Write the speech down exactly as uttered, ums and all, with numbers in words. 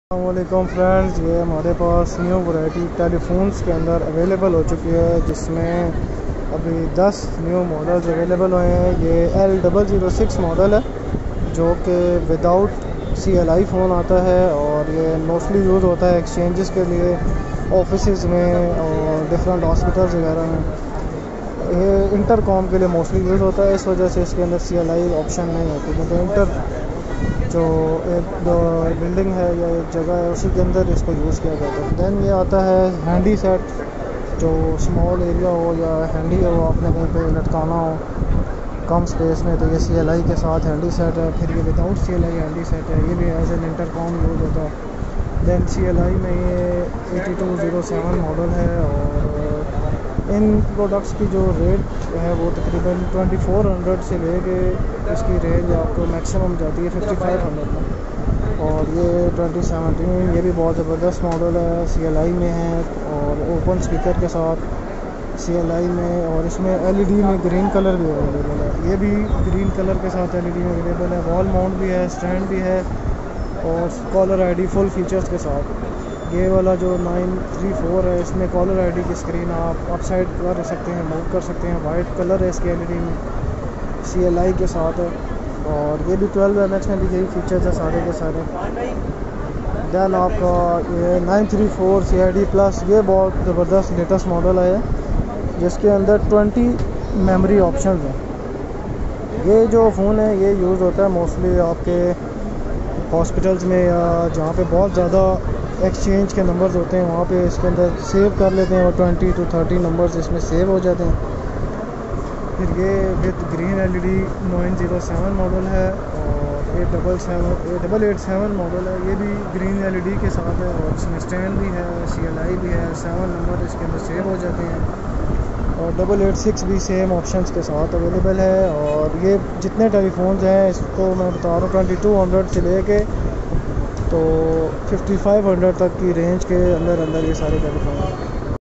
अस्सलामुअलैकुम फ्रेंड्स, ये हमारे पास न्यू वैरायटी टेलीफोन्स के अंदर अवेलेबल हो चुकी है, जिसमें अभी दस न्यू मॉडल्स अवेलेबल हुए हैं। ये L double zero six model है जो कि without C L I phone आता है और ये मोस्टली यूज़ होता है एक्सचेंजेस के लिए, ऑफिस में और डिफरेंट हॉस्पिटल्स वगैरह में। ये इंटरकॉम के लिए मोस्टली यूज़ होता है, इस वजह से इसके अंदर सी एल आई ऑप्शन नहीं होती, क्योंकि इंटर जो एक बिल्डिंग है या एक जगह है उसी के अंदर इसको यूज़ किया जाता है। दैन ये आता है हैंडी सेट, जो स्मॉल एरिया हो या हैंडी हो, आपने कहीं पे लटकाना हो कम स्पेस में, तो ये सी एल आई के साथ हैंडी सेट है। फिर ये without C L I handy set है, ये भी एज एन इंटरकॉम यूज़ होता है। दैन सी एल आई में ये eighty two zero seven model है और इन प्रोडक्ट्स की जो रेट है वो तकरीबन ट्वेंटी फोर हंड्रेड से लेके इसकी रेंज आपको मैक्सिमम जाती है फिफ्टी फाइव हंड्रेड में। और ये ट्वेंटी सेवनटीन ये भी बहुत ज़बरदस्त मॉडल है, सी एल आई में है और ओपन स्पीकर के साथ सी एल आई में, और इसमें एल ई डी में ग्रीन कलर भी अवेलेबल है। ये भी ग्रीन कलर के साथ एल ई डी में अवेलेबल है। वॉल माउंट भी है, स्टैंड भी है और caller I D full features के साथ। ये वाला जो नाइन थ्री फोर है, इसमें कॉलर आई डी की स्क्रीन आप अपसाइड कर सकते हैं, मूव कर सकते हैं। वाइट कलर है इसके एल ई डी में, सी एल आई के साथ है। और ये भी ट्वेल्व एम एच में भी यही फीचर्स है सारे के सारे। दैन आपका ये nine three four C I D plus, ये बहुत ज़बरदस्त लेटेस्ट मॉडल है जिसके अंदर ट्वेंटी मेमोरी ऑप्शन हैं। ये जो फ़ोन है ये यूज़ होता है मोस्टली आपके हॉस्पिटल्स में या जहाँ पे बहुत ज़्यादा एक्सचेंज के नंबर्स होते हैं, वहाँ पे इसके अंदर सेव कर लेते हैं और ट्वेंटी टू थर्टी नंबर्स इसमें सेव हो जाते हैं। फिर ये with green L E D nine zero seven model है और eight double seven eight double eight seven model है, ये भी ग्रीन एल ई डी के साथ है और इसमें स्टैंड भी है, सी एल आई भी है, सेवन नंबर इसके अंदर सेव हो जाते हैं। और डबल एट सिक्स भी सेम ऑप्शंस के साथ अवेलेबल है। और ये जितने टेलीफोन्स हैं इसको मैं बता रहा हूँ ट्वेंटी टू हंड्रेड से लेके तो फिफ्टी फाइव हंड्रेड तक की रेंज के अंदर अंदर ये सारे टेलीफोन हैं।